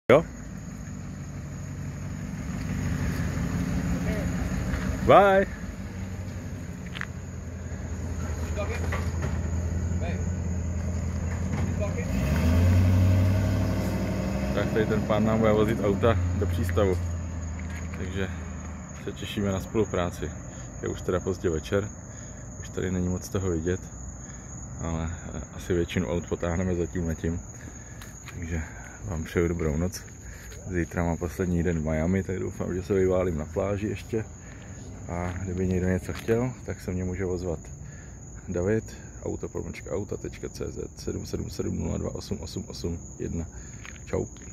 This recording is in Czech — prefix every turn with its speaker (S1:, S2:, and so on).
S1: Jo? Bye! Tak tady ten pán nám bude vozit auta do přístavu. Takže se těšíme na spolupráci. Je už teda pozdě večer, už tady není moc toho vidět, ale asi většinu aut potáhneme zatím letím. Takže vám přeju dobrou noc. Zítra mám poslední den v Miami, tak doufám, že se vyválím na pláži ještě. A kdyby někdo něco chtěl, tak se mě může ozvat David, auto.auta.cz 777 02 881. Čau.